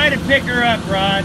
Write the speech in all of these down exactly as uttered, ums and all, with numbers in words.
Try to pick her up, Rod.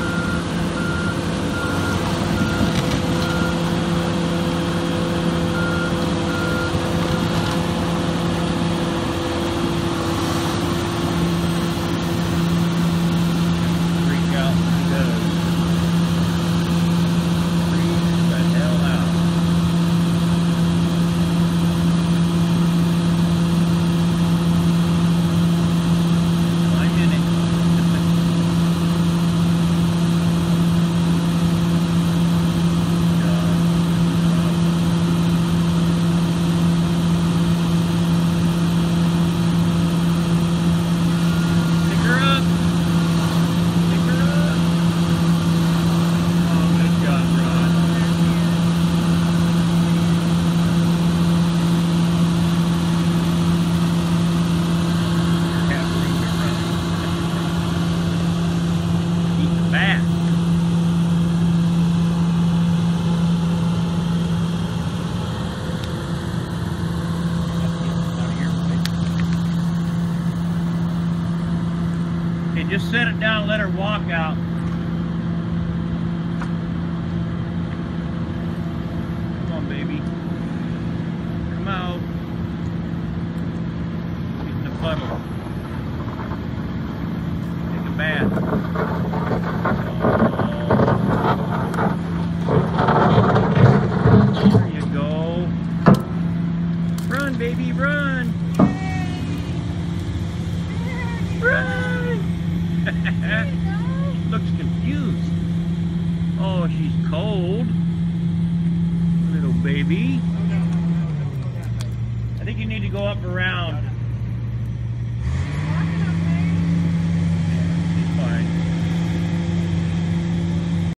Just set it down and let her walk out. Come on, baby. Come out. Get in the puddle. Take a bath. Oh. There you go. Run, baby, run. Run. Looks confused. Oh, she's cold. Little baby. I think you need to go up around.